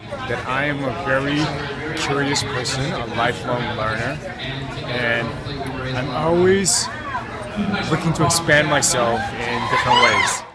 that I am a very curious person, a lifelong learner, and I'm always looking to expand myself in different ways.